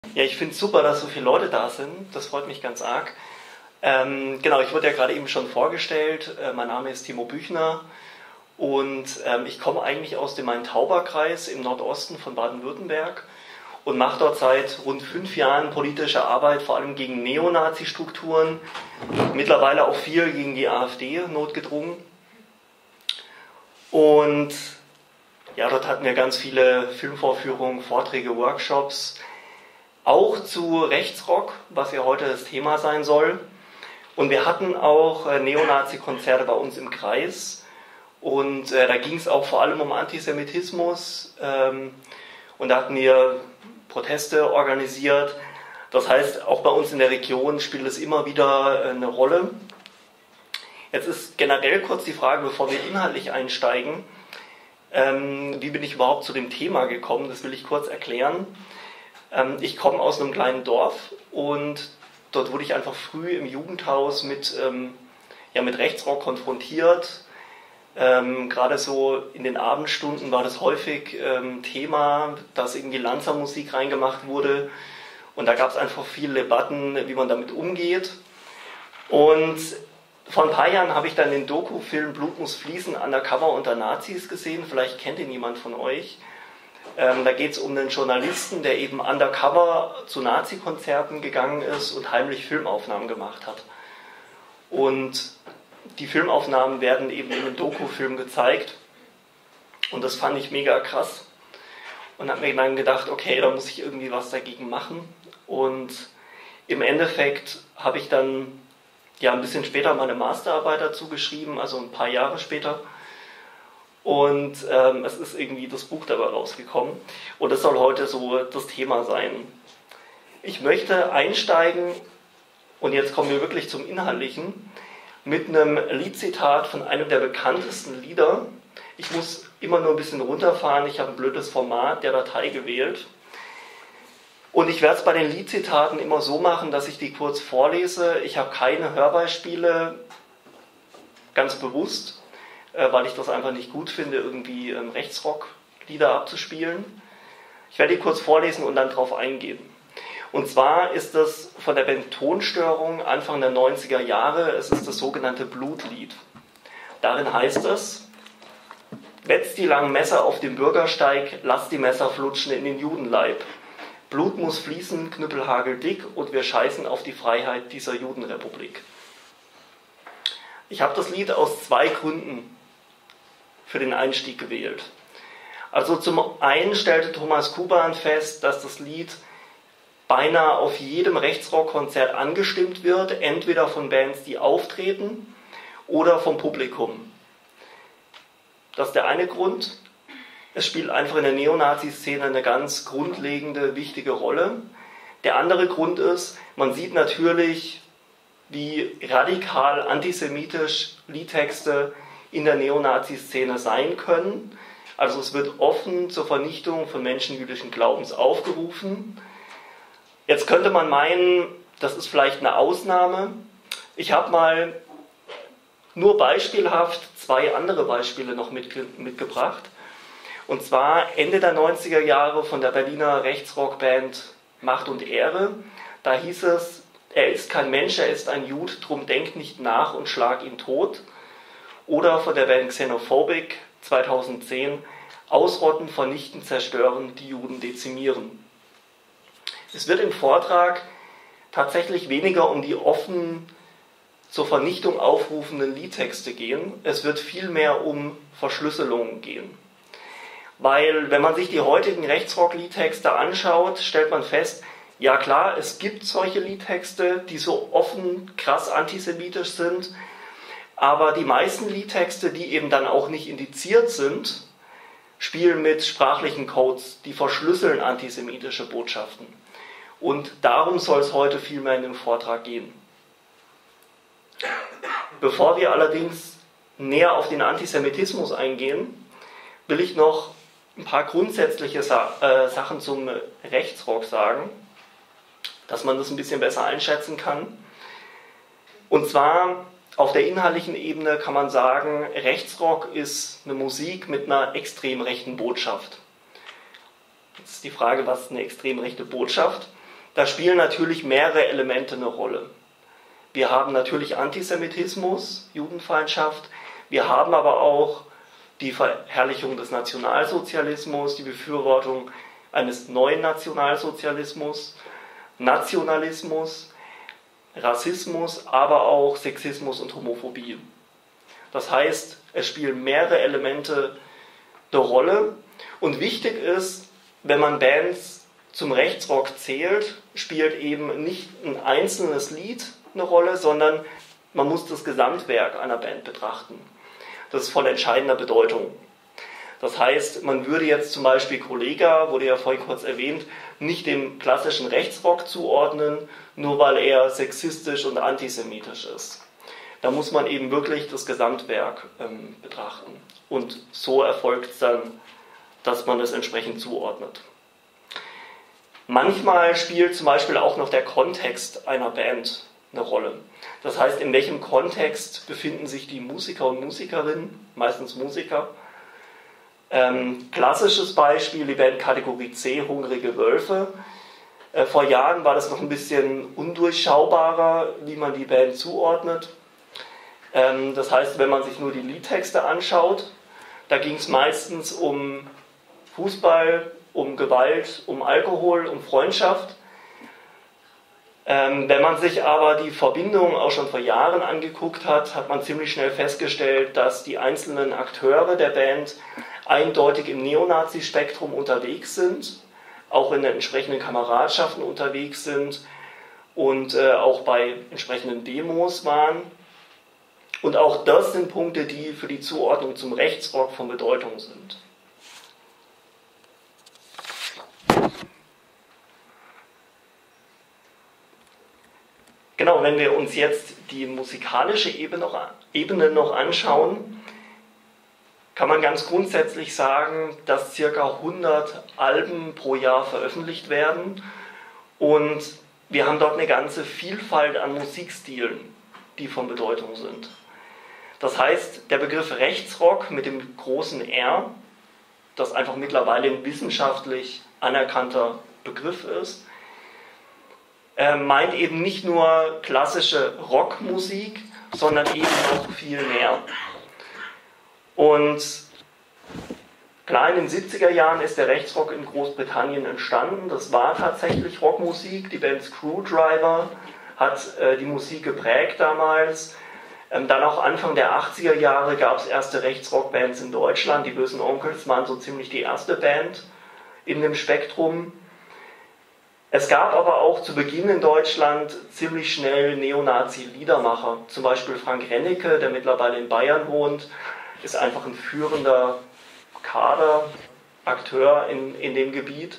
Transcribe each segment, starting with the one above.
Ja, ich finde es super, dass so viele Leute da sind. Das freut mich ganz arg. Genau, ich wurde ja gerade eben schon vorgestellt. Mein Name ist Timo Büchner und ich komme eigentlich aus dem Main-Tauber-Kreis im Nordosten von Baden-Württemberg und mache dort seit rund 5 Jahren politische Arbeit, vor allem gegen Neonazi-Strukturen, mittlerweile auch viel gegen die AfD notgedrungen. Und ja, dort hatten wir ganz viele Filmvorführungen, Vorträge, Workshops, auch zu Rechtsrock, was ja heute das Thema sein soll. Und wir hatten auch Neonazi-Konzerte bei uns im Kreis. Und da ging es auch vor allem um Antisemitismus. Und da hatten wir Proteste organisiert. Das heißt, auch bei uns in der Region spielt es immer wieder eine Rolle. Jetzt ist generell kurz die Frage, bevor wir inhaltlich einsteigen, wie bin ich überhaupt zu dem Thema gekommen? Das will ich kurz erklären. Ich komme aus einem kleinen Dorf und dort wurde ich einfach früh im Jugendhaus mit Rechtsrock konfrontiert. Gerade so in den Abendstunden war das häufig Thema, dass irgendwie Lanza-Musik reingemacht wurde. Und da gab es einfach viele Debatten, wie man damit umgeht. Und vor ein paar Jahren habe ich dann den Doku-Film Blut muss fließen, Undercover unter Nazis gesehen. Vielleicht kennt ihn jemand von euch. Da geht es um einen Journalisten, der eben undercover zu Nazi-Konzerten gegangen ist und heimlich Filmaufnahmen gemacht hat. Und die Filmaufnahmen werden eben in einem Doku-Film gezeigt. Und das fand ich mega krass. Und habe mir dann gedacht, okay, da muss ich irgendwie was dagegen machen. Und im Endeffekt habe ich dann ein bisschen später meine Masterarbeit dazu geschrieben, also ein paar Jahre später. Und es ist irgendwie das Buch dabei rausgekommen. Und das soll heute so das Thema sein. Ich möchte einsteigen, und jetzt kommen wir wirklich zum Inhaltlichen, mit einem Liedzitat von einem der bekanntesten Lieder. Ich muss immer nur ein bisschen runterfahren, ich habe ein blödes Format der Datei gewählt. Und ich werde es bei den Liedzitaten immer so machen, dass ich die kurz vorlese. Ich habe keine Hörbeispiele, ganz bewusst, weil ich das einfach nicht gut finde, irgendwie Rechtsrock-Lieder abzuspielen. Ich werde die kurz vorlesen und dann drauf eingehen. Und zwar ist das von der Band Tonstörung Anfang der 90er Jahre, es ist das sogenannte Blutlied. Darin heißt es: Wetzt die langen Messer auf dem Bürgersteig, lass die Messer flutschen in den Judenleib. Blut muss fließen, Knüppelhagel dick, und wir scheißen auf die Freiheit dieser Judenrepublik. Ich habe das Lied aus 2 Gründen für den Einstieg gewählt. Also zum einen stellte Thomas Kuban fest, dass das Lied beinahe auf jedem Rechtsrockkonzert angestimmt wird, entweder von Bands, die auftreten, oder vom Publikum. Das ist der eine Grund. Es spielt einfach in der Neonazi-Szene eine ganz grundlegende, wichtige Rolle. Der andere Grund ist, man sieht natürlich, wie radikal antisemitisch Liedtexte in der Neonazi-Szene sein können. Also es wird offen zur Vernichtung von Menschen jüdischen Glaubens aufgerufen. Jetzt könnte man meinen, das ist vielleicht eine Ausnahme. Ich habe mal nur beispielhaft 2 andere Beispiele noch mitgebracht. Und zwar Ende der 90er Jahre von der Berliner Rechtsrockband Macht und Ehre. Da hieß es: Er ist kein Mensch, er ist ein Jude, drum denkt nicht nach und schlag ihn tot. Oder von der Band Xenophobic 2010: Ausrotten, vernichten, zerstören, die Juden dezimieren. Es wird im Vortrag tatsächlich weniger um die offen zur Vernichtung aufrufenden Liedtexte gehen. Es wird vielmehr um Verschlüsselungen gehen. Weil, wenn man sich die heutigen Rechtsrock-Liedtexte anschaut, stellt man fest, ja klar, es gibt solche Liedtexte, die so offen krass antisemitisch sind, aber die meisten Liedtexte, die eben dann auch nicht indiziert sind, spielen mit sprachlichen Codes, die verschlüsseln antisemitische Botschaften. Und darum soll es heute vielmehr in dem Vortrag gehen. Bevor wir allerdings näher auf den Antisemitismus eingehen, will ich noch ein paar grundsätzliche Sachen zum Rechtsrock sagen, dass man das ein bisschen besser einschätzen kann. Und zwar auf der inhaltlichen Ebene kann man sagen, Rechtsrock ist eine Musik mit einer extrem rechten Botschaft. Jetzt ist die Frage, was ist eine extrem rechte Botschaft? Da spielen natürlich mehrere Elemente eine Rolle. Wir haben natürlich Antisemitismus, Judenfeindschaft, wir haben aber auch die Verherrlichung des Nationalsozialismus, die Befürwortung eines neuen Nationalsozialismus, Nationalismus, Rassismus, aber auch Sexismus und Homophobie. Das heißt, es spielen mehrere Elemente eine Rolle und wichtig ist, wenn man Bands zum Rechtsrock zählt, spielt eben nicht ein einzelnes Lied eine Rolle, sondern man muss das Gesamtwerk einer Band betrachten. Das ist von entscheidender Bedeutung. Das heißt, man würde jetzt zum Beispiel Kollega, wurde ja vorhin kurz erwähnt, nicht dem klassischen Rechtsrock zuordnen, nur weil er sexistisch und antisemitisch ist. Da muss man eben wirklich das Gesamtwerk betrachten. Und so erfolgt es dann, dass man es entsprechend zuordnet. Manchmal spielt zum Beispiel auch noch der Kontext einer Band eine Rolle. Das heißt, in welchem Kontext befinden sich die Musiker und Musikerinnen, meistens Musiker. Klassisches Beispiel, die Band Kategorie C, Hungrige Wölfe. Vor Jahren war das noch ein bisschen undurchschaubarer, wie man die Band zuordnet. Das heißt, wenn man sich nur die Liedtexte anschaut, da ging es meistens um Fußball, um Gewalt, um Alkohol, um Freundschaft. Wenn man sich aber die Verbindung auch schon vor Jahren angeguckt hat, hat man ziemlich schnell festgestellt, dass die einzelnen Akteure der Band eindeutig im Neonazi-Spektrum unterwegs sind, auch in den entsprechenden Kameradschaften unterwegs sind und auch bei entsprechenden Demos waren. Und auch das sind Punkte, die für die Zuordnung zum Rechtsrock von Bedeutung sind. Genau, wenn wir uns jetzt die musikalische Ebene noch anschauen, kann man ganz grundsätzlich sagen, dass ca. 100 Alben pro Jahr veröffentlicht werden und wir haben dort eine ganze Vielfalt an Musikstilen, die von Bedeutung sind. Das heißt, der Begriff Rechtsrock mit dem großen R, das einfach mittlerweile ein wissenschaftlich anerkannter Begriff ist, meint eben nicht nur klassische Rockmusik, sondern eben noch viel mehr. Und klar, in den 70er Jahren ist der Rechtsrock in Großbritannien entstanden. Das war tatsächlich Rockmusik. Die Band Screwdriver hat die Musik geprägt damals. Dann auch Anfang der 80er Jahre gab es erste Rechtsrockbands in Deutschland. Die Bösen Onkelz waren so ziemlich die erste Band in dem Spektrum. Es gab aber auch zu Beginn in Deutschland ziemlich schnell Neonazi-Liedermacher. Zum Beispiel Frank Rennecke, der mittlerweile in Bayern wohnt, ist einfach ein führender Kaderakteur in dem Gebiet,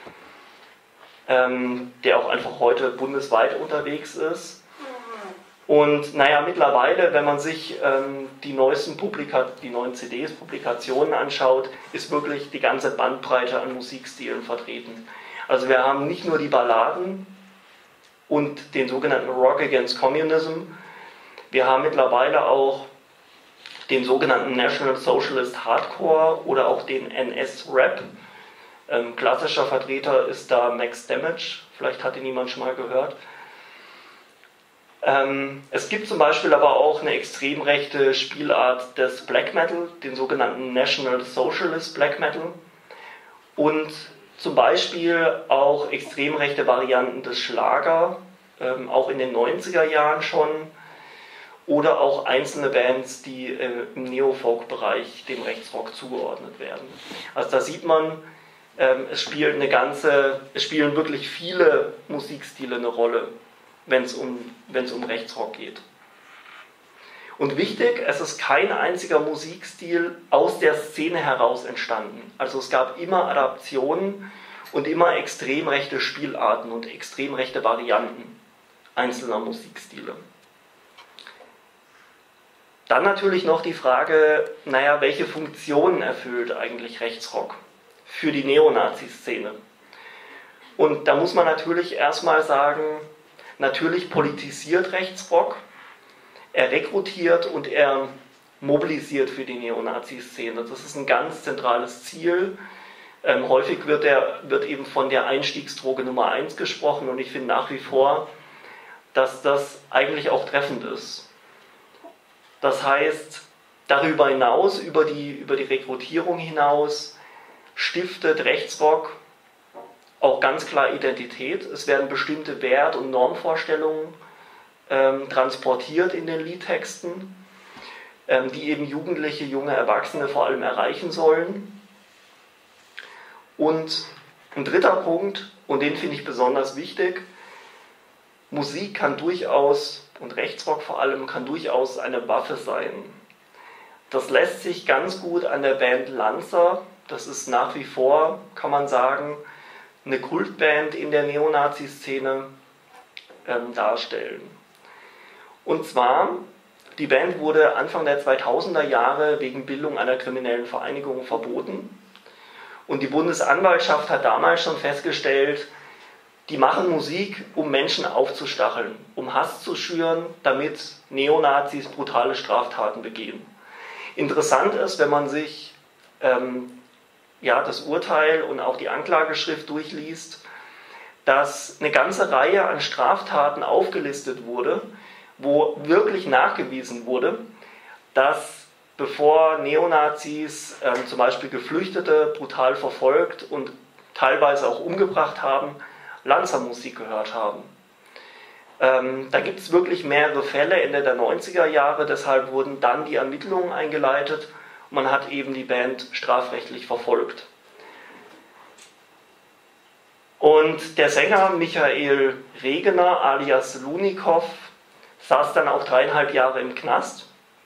der auch einfach heute bundesweit unterwegs ist. Und naja, mittlerweile, wenn man sich die neuen CDs, Publikationen anschaut, ist wirklich die ganze Bandbreite an Musikstilen vertreten. Also wir haben nicht nur die Balladen und den sogenannten Rock Against Communism, wir haben mittlerweile auch den sogenannten National Socialist Hardcore oder auch den NS-Rap. Klassischer Vertreter ist da Max Damage, vielleicht hat ihn jemand schon mal gehört. Es gibt zum Beispiel aber auch eine extrem rechte Spielart des Black Metal, den sogenannten National Socialist Black Metal. Und zum Beispiel auch extrem rechte Varianten des Schlager, auch in den 90er Jahren schon. Oder auch einzelne Bands, die im Neofolk-Bereich dem Rechtsrock zugeordnet werden. Also da sieht man, es spielen wirklich viele Musikstile eine Rolle, wenn es um Rechtsrock geht. Und wichtig, es ist kein einziger Musikstil aus der Szene heraus entstanden. Also es gab immer Adaptionen und immer extrem rechte Spielarten und extrem rechte Varianten einzelner Musikstile. Dann natürlich noch die Frage, welche Funktionen erfüllt eigentlich Rechtsrock für die Neonazi-Szene? Und da muss man natürlich erstmal sagen, natürlich politisiert Rechtsrock, er rekrutiert und er mobilisiert für die Neonazi-Szene. Das ist ein ganz zentrales Ziel Häufig wird eben von der Einstiegsdroge Nummer 1 gesprochen und ich finde nach wie vor, dass das eigentlich auch treffend ist. Das heißt, darüber hinaus, über die Rekrutierung hinaus, stiftet Rechtsrock auch ganz klar Identität. Es werden bestimmte Wert- und Normvorstellungen transportiert in den Liedtexten, die eben Jugendliche, junge Erwachsene vor allem erreichen sollen. Und ein dritter Punkt, und den finde ich besonders wichtig, Musik kann durchaus, und Rechtsrock vor allem, kann durchaus eine Waffe sein. Das lässt sich ganz gut an der Band Lanza, das ist nach wie vor, kann man sagen, eine Kultband in der Neonazi-Szene, darstellen. Und zwar, die Band wurde Anfang der 2000er Jahre wegen Bildung einer kriminellen Vereinigung verboten. Und die Bundesanwaltschaft hat damals schon festgestellt, die machen Musik, um Menschen aufzustacheln, um Hass zu schüren, damit Neonazis brutale Straftaten begehen. Interessant ist, wenn man sich das Urteil und auch die Anklageschrift durchliest, dass eine ganze Reihe an Straftaten aufgelistet wurde, wo wirklich nachgewiesen wurde, dass bevor Neonazis zum Beispiel Geflüchtete brutal verfolgt und teilweise auch umgebracht haben, Lanza-Musik gehört haben. Da gibt es wirklich mehrere Fälle Ende der 90er Jahre, deshalb wurden dann die Ermittlungen eingeleitet und man hat eben die Band strafrechtlich verfolgt. Und der Sänger Michael Regener alias Lunikov saß dann auch 3,5 Jahre im Knast.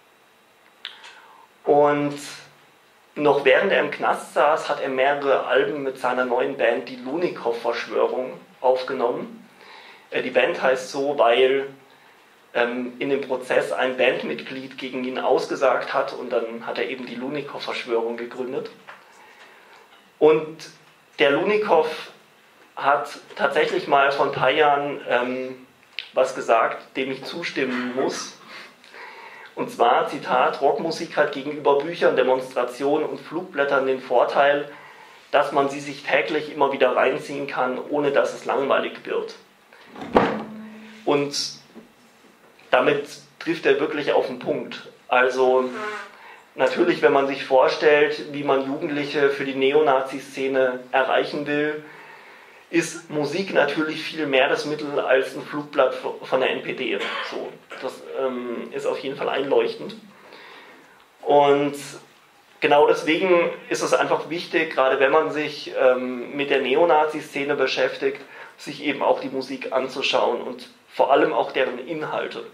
Und noch während er im Knast saß, hat er mehrere Alben mit seiner neuen Band, die Lunikov-Verschwörung, aufgenommen. Die Band heißt so, weil in dem Prozess ein Bandmitglied gegen ihn ausgesagt hat und dann hat er eben die Lunikov-Verschwörung gegründet. Und der Lunikov hat tatsächlich mal vor ein paar Jahren was gesagt, dem ich zustimmen muss. Und zwar, Zitat, Rockmusik hat gegenüber Büchern, Demonstrationen und Flugblättern den Vorteil, dass man sie sich täglich immer wieder reinziehen kann, ohne dass es langweilig wird. Und damit trifft er wirklich auf den Punkt. Also natürlich, wenn man sich vorstellt, wie man Jugendliche für die Neonazi-Szene erreichen will, ist Musik natürlich viel mehr das Mittel als ein Flugblatt von der NPD. So, das ist auf jeden Fall einleuchtend. Und genau deswegen ist es einfach wichtig, gerade wenn man sich mit der Neonazi-Szene beschäftigt, sich eben auch die Musik anzuschauen und vor allem auch deren Inhalte.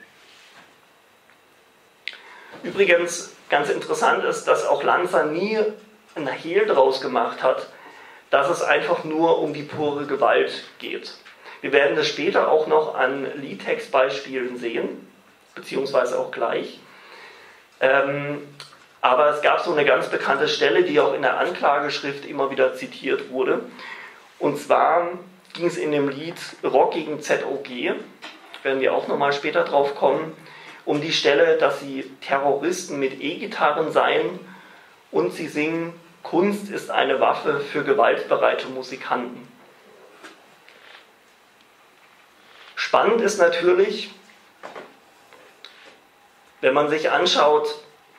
Übrigens, ganz interessant ist, dass auch Lanza nie ein Hehl draus gemacht hat, dass es einfach nur um die pure Gewalt geht. Wir werden das später auch noch an Liedtextbeispielen sehen, beziehungsweise auch gleich. Aber es gab so eine ganz bekannte Stelle, die auch in der Anklageschrift immer wieder zitiert wurde. Und zwar ging es in dem Lied Rock gegen ZOG, werden wir auch nochmal später drauf kommen, um die Stelle, dass sie Terroristen mit E-Gitarren seien und sie singen, Kunst ist eine Waffe für gewaltbereite Musikanten. Spannend ist natürlich, wenn man sich anschaut,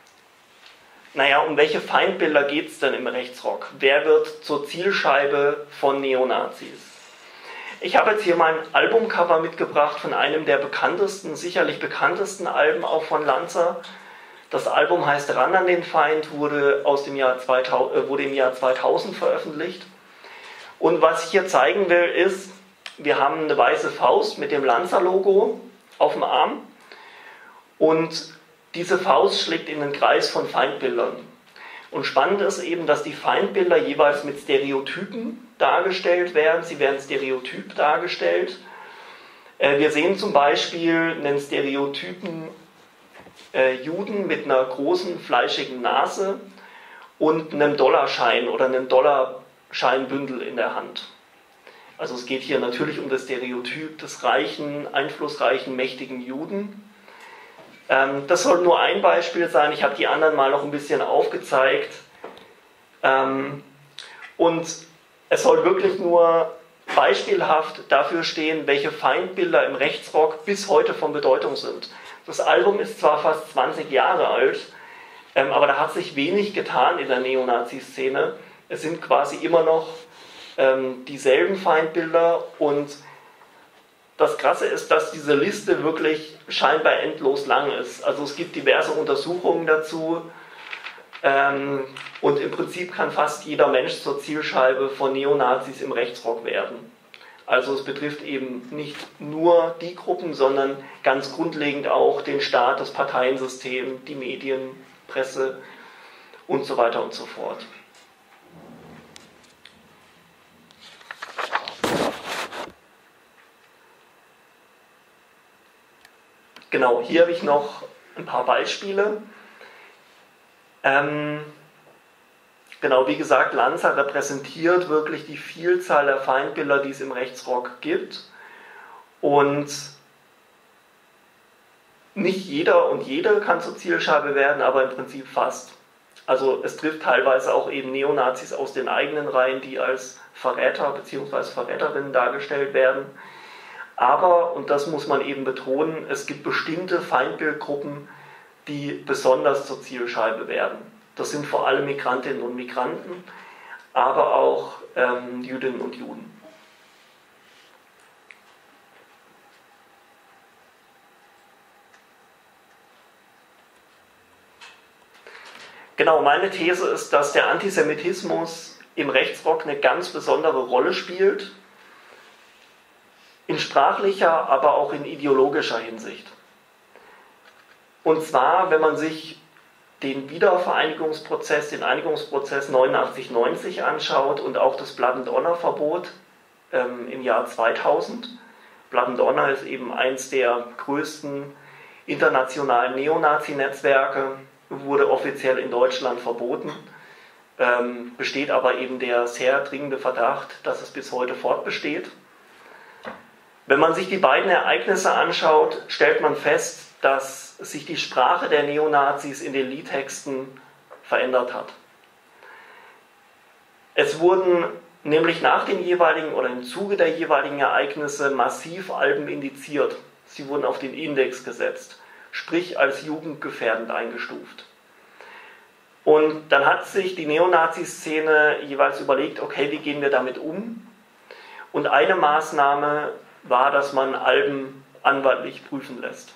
um welche Feindbilder geht es denn im Rechtsrock? Wer wird zur Zielscheibe von Neonazis? Ich habe jetzt hier mein Albumcover mitgebracht von einem der bekanntesten, sicherlich bekanntesten Alben auch von Lanza. Das Album heißt Ran an den Feind, wurde im Jahr 2000 veröffentlicht. Und was ich hier zeigen will, ist, wir haben eine weiße Faust mit dem Lanza-Logo auf dem Arm. Und diese Faust schlägt in den Kreis von Feindbildern. Und spannend ist eben, dass die Feindbilder jeweils mit Stereotypen dargestellt werden. Sie werden stereotyp dargestellt. Wir sehen zum Beispiel einen Stereotypen Juden mit einer großen, fleischigen Nase und einem Dollarschein oder einem Dollarscheinbündel in der Hand. Also es geht hier natürlich um das Stereotyp des reichen, einflussreichen, mächtigen Juden. Das soll nur ein Beispiel sein, ich habe die anderen mal noch ein bisschen aufgezeigt. Und es soll wirklich nur beispielhaft dafür stehen, welche Feindbilder im Rechtsrock bis heute von Bedeutung sind. Das Album ist zwar fast 20 Jahre alt, aber da hat sich wenig getan in der Neonazi-Szene. Es sind quasi immer noch dieselben Feindbilder, und das Krasse ist, dass diese Liste wirklich scheinbar endlos lang ist. Also es gibt diverse Untersuchungen dazu, und im Prinzip kann fast jeder Mensch zur Zielscheibe von Neonazis im Rechtsrock werden. Also es betrifft eben nicht nur die Gruppen, sondern ganz grundlegend auch den Staat, das Parteiensystem, die Medien, Presse und so weiter und so fort. Genau, hier habe ich noch ein paar Beispiele. Genau, wie gesagt, Lanza repräsentiert wirklich die Vielzahl der Feindbilder, die es im Rechtsrock gibt. Und nicht jeder und jede kann zur Zielscheibe werden, aber im Prinzip fast. Also es trifft teilweise auch eben Neonazis aus den eigenen Reihen, die als Verräter bzw. Verräterinnen dargestellt werden. Aber, und das muss man eben betonen, es gibt bestimmte Feindbildgruppen, die besonders zur Zielscheibe werden. Das sind vor allem Migrantinnen und Migranten, aber auch Jüdinnen und Juden. Genau, meine These ist, dass der Antisemitismus im Rechtsrock eine ganz besondere Rolle spielt, in sprachlicher, aber auch in ideologischer Hinsicht. Und zwar, wenn man sich den Wiedervereinigungsprozess, den Einigungsprozess 89-90 anschaut und auch das Blood and Honor Verbot im Jahr 2000. Blood and Honor ist eben eins der größten internationalen Neonazi-Netzwerke, wurde offiziell in Deutschland verboten, besteht aber eben der sehr dringende Verdacht, dass es bis heute fortbesteht. Wenn man sich die beiden Ereignisse anschaut, stellt man fest, dass sich die Sprache der Neonazis in den Liedtexten verändert hat. Es wurden nämlich nach den jeweiligen oder im Zuge der jeweiligen Ereignisse massiv Alben indiziert. Sie wurden auf den Index gesetzt, sprich als jugendgefährdend eingestuft. Und dann hat sich die Neonazi-Szene jeweils überlegt, okay, wie gehen wir damit um? Und eine Maßnahme war, dass man Alben anwaltlich prüfen lässt.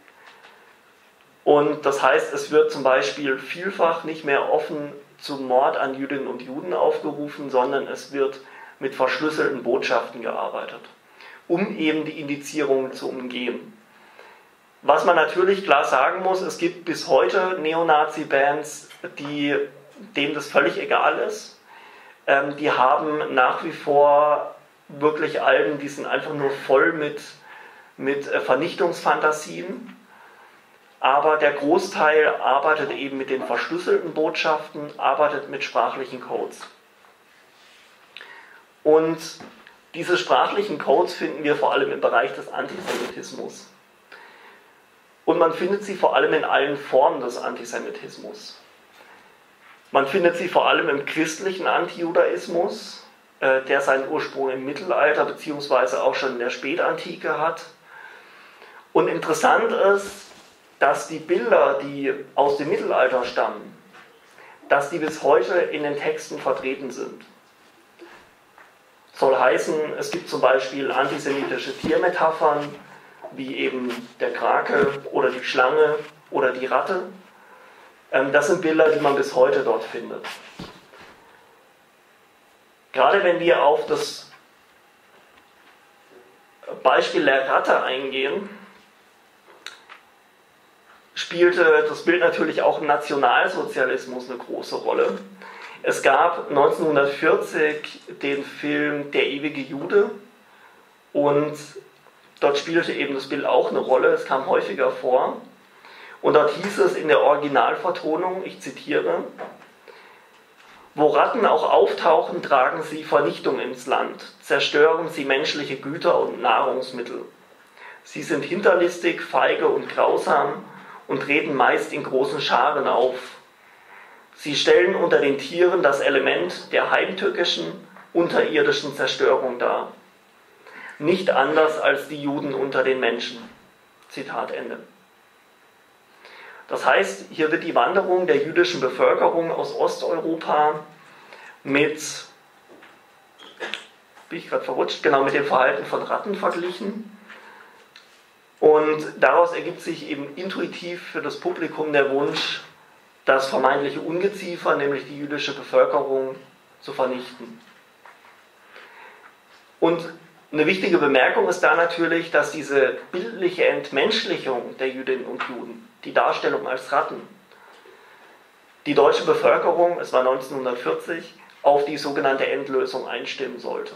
Und das heißt, es wird zum Beispiel vielfach nicht mehr offen zum Mord an Jüdinnen und Juden aufgerufen, sondern es wird mit verschlüsselten Botschaften gearbeitet, um eben die Indizierungen zu umgehen. Was man natürlich klar sagen muss, es gibt bis heute Neonazi-Bands, denen das völlig egal ist. Die haben nach wie vor wirklich Alben, die sind einfach nur voll mit Vernichtungsfantasien. Aber der Großteil arbeitet eben mit den verschlüsselten Botschaften, arbeitet mit sprachlichen Codes. Und diese sprachlichen Codes finden wir vor allem im Bereich des Antisemitismus. Und man findet sie vor allem in allen Formen des Antisemitismus. Man findet sie vor allem im christlichen Antijudaismus, der seinen Ursprung im Mittelalter bzw. auch schon in der Spätantike hat. Und interessant ist, dass die Bilder, die aus dem Mittelalter stammen, dass die bis heute in den Texten vertreten sind. Soll heißen, es gibt zum Beispiel antisemitische Tiermetaphern, wie eben der Krake oder die Schlange oder die Ratte. Das sind Bilder, die man bis heute dort findet. Gerade wenn wir auf das Beispiel der Ratte eingehen, spielte das Bild natürlich auch im Nationalsozialismus eine große Rolle. Es gab 1940 den Film Der ewige Jude und dort spielte eben das Bild auch eine Rolle, es kam häufiger vor. Und dort hieß es in der Originalvertonung, ich zitiere: Wo Ratten auch auftauchen, tragen sie Vernichtung ins Land, zerstören sie menschliche Güter und Nahrungsmittel. Sie sind hinterlistig, feige und grausam und treten meist in großen Scharen auf. Sie stellen unter den Tieren das Element der heimtückischen, unterirdischen Zerstörung dar. Nicht anders als die Juden unter den Menschen. Zitat Ende. Das heißt, hier wird die Wanderung der jüdischen Bevölkerung aus Osteuropa mit, bin ich gerade verrutscht, genau mit dem Verhalten von Ratten verglichen. Und daraus ergibt sich eben intuitiv für das Publikum der Wunsch, das vermeintliche Ungeziefer, nämlich die jüdische Bevölkerung, zu vernichten. Und eine wichtige Bemerkung ist da natürlich, dass diese bildliche Entmenschlichung der Jüdinnen und Juden, die Darstellung als Ratten, die deutsche Bevölkerung, es war 1940, auf die sogenannte Endlösung einstimmen sollte.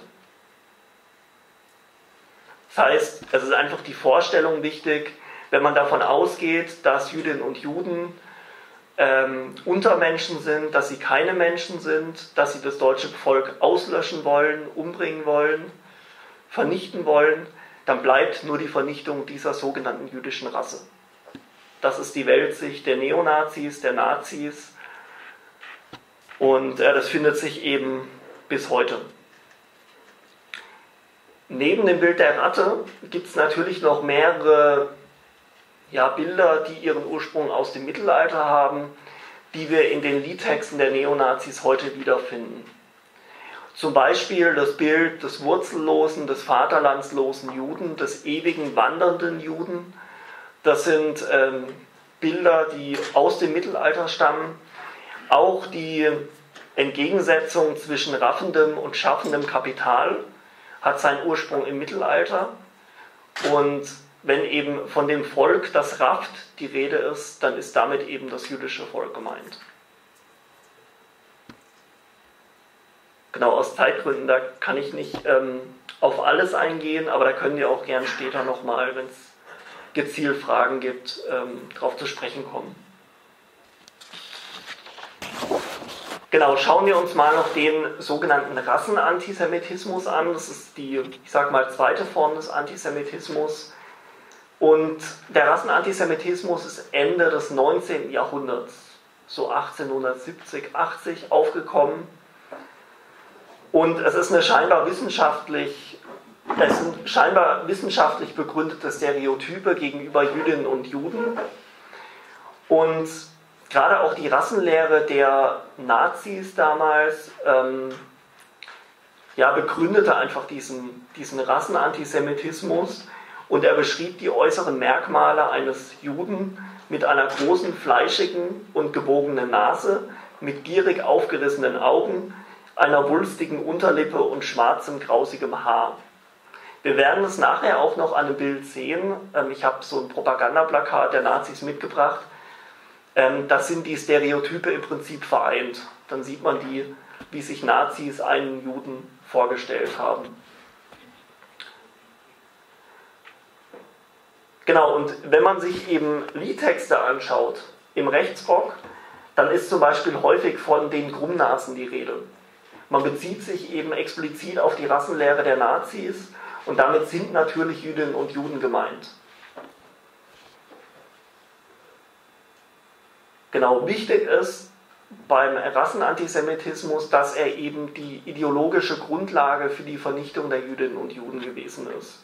Das heißt, es ist einfach die Vorstellung wichtig, wenn man davon ausgeht, dass Jüdinnen und Juden Untermenschen sind, dass sie keine Menschen sind, dass sie das deutsche Volk auslöschen wollen, umbringen wollen, vernichten wollen, dann bleibt nur die Vernichtung dieser sogenannten jüdischen Rasse. Das ist die Weltsicht der Neonazis, der Nazis, und das findet sich eben bis heute. Neben dem Bild der Ratte gibt es natürlich noch mehrere Bilder, die ihren Ursprung aus dem Mittelalter haben, die wir in den Liedtexten der Neonazis heute wiederfinden. Zum Beispiel das Bild des wurzellosen, des vaterlandslosen Juden, des ewigen wandernden Juden. Das sind Bilder, die aus dem Mittelalter stammen. Auch die Entgegensetzung zwischen raffendem und schaffendem Kapital hat seinen Ursprung im Mittelalter. Und wenn eben von dem Volk, das rafft, die Rede ist, dann ist damit eben das jüdische Volk gemeint. Genau, aus Zeitgründen, da kann ich nicht auf alles eingehen, aber da können wir auch gerne später nochmal, wenn es gezielt Fragen gibt, darauf zu sprechen kommen. Genau, schauen wir uns mal noch den sogenannten Rassenantisemitismus an. Das ist die, ich sag mal, zweite Form des Antisemitismus. Und der Rassenantisemitismus ist Ende des 19. Jahrhunderts, so 1870, 80 aufgekommen. Und es ist scheinbar wissenschaftlich begründete Stereotype gegenüber Jüdinnen und Juden. Und gerade auch die Rassenlehre der Nazis damals begründete einfach diesen Rassenantisemitismus. Und er beschrieb die äußeren Merkmale eines Juden mit einer großen, fleischigen und gebogenen Nase, mit gierig aufgerissenen Augen, einer wulstigen Unterlippe und schwarzem, krausigem Haar. Wir werden es nachher auch noch an einem Bild sehen. Ich habe so ein Propagandaplakat der Nazis mitgebracht. Das sind die Stereotype im Prinzip vereint. Dann sieht man wie sich Nazis einen Juden vorgestellt haben. Genau, und wenn man sich eben Liedtexte anschaut im Rechtsrock, dann ist zum Beispiel häufig von den Krummnasen die Rede. Man bezieht sich eben explizit auf die Rassenlehre der Nazis und damit sind natürlich Jüdinnen und Juden gemeint. Genau, wichtig ist beim Rassenantisemitismus, dass er eben die ideologische Grundlage für die Vernichtung der Jüdinnen und Juden gewesen ist.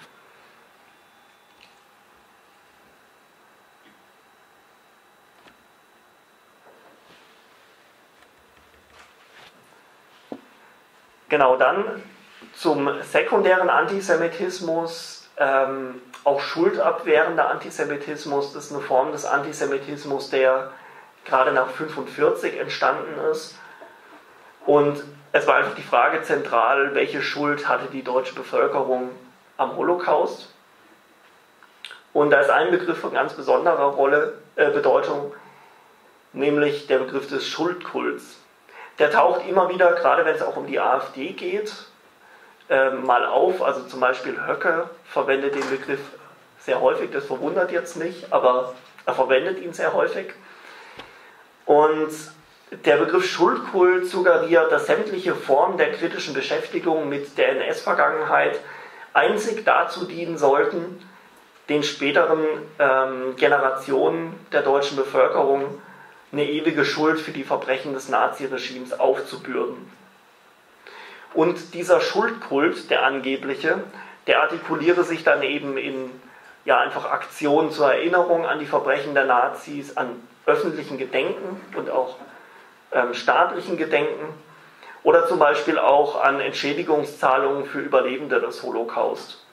Genau, dann zum sekundären Antisemitismus, auch schuldabwehrender Antisemitismus. Das ist eine Form des Antisemitismus, der gerade nach 1945 entstanden ist. Und es war einfach die Frage zentral, welche Schuld hatte die deutsche Bevölkerung am Holocaust? Und da ist ein Begriff von ganz besonderer Bedeutung, nämlich der Begriff des Schuldkults. Der taucht immer wieder, gerade wenn es auch um die AfD geht, mal auf. Also zum Beispiel Höcke verwendet den Begriff sehr häufig, das verwundert jetzt nicht, aber er verwendet ihn sehr häufig. Und der Begriff Schuldkult suggeriert, dass sämtliche Formen der kritischen Beschäftigung mit der NS-Vergangenheit einzig dazu dienen sollten, den späteren Generationen der deutschen Bevölkerung eine ewige Schuld für die Verbrechen des Naziregimes aufzubürden. Und dieser Schuldkult, der angebliche, der artikuliere sich dann eben in einfach Aktionen zur Erinnerung an die Verbrechen der Nazis, an öffentlichen Gedenken und auch staatlichen Gedenken oder zum Beispiel auch an Entschädigungszahlungen für Überlebende des Holocaust.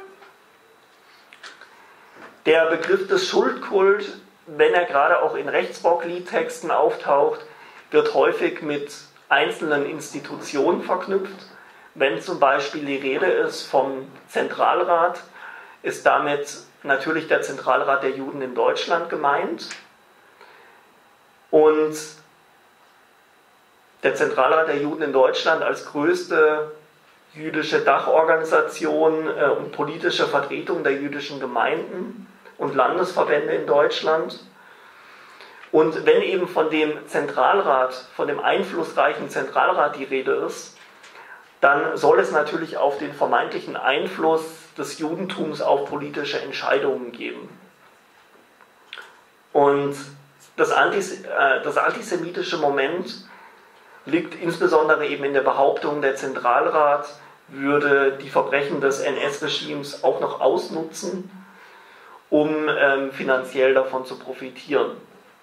Der Begriff des Schuldkult, wenn er gerade auch in Rechtsrock-Liedtexten auftaucht, wird häufig mit einzelnen Institutionen verknüpft. Wenn zum Beispiel die Rede ist vom Zentralrat, ist damit natürlich der Zentralrat der Juden in Deutschland gemeint. Und der Zentralrat der Juden in Deutschland als größte jüdische Dachorganisation und politische Vertretung der jüdischen Gemeinden und Landesverbände in Deutschland. Und wenn eben von dem Zentralrat, von dem einflussreichen Zentralrat die Rede ist, dann soll es natürlich auf den vermeintlichen Einfluss des Judentums auf politische Entscheidungen geben. Und das antisemitische Moment liegt insbesondere eben in der Behauptung, der Zentralrat würde die Verbrechen des NS-Regimes auch noch ausnutzen, um finanziell davon zu profitieren.